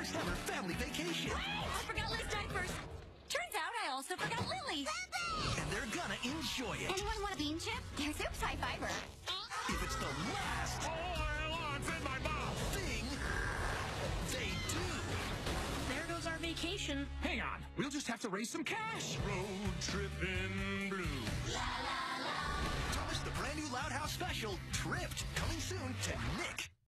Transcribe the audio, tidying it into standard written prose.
first ever family vacation. Wait! I forgot Liz diapers. Turns out I also forgot Lily. And they're gonna enjoy it. Anyone want a bean chip? Their soup's high fiber. If it's the last in my mouth. thing they do. There goes our vacation. Hang on, we'll just have to raise some cash. Road trippin' blue. Don't miss the brand new Loud House special, Tripped, coming soon to Nick.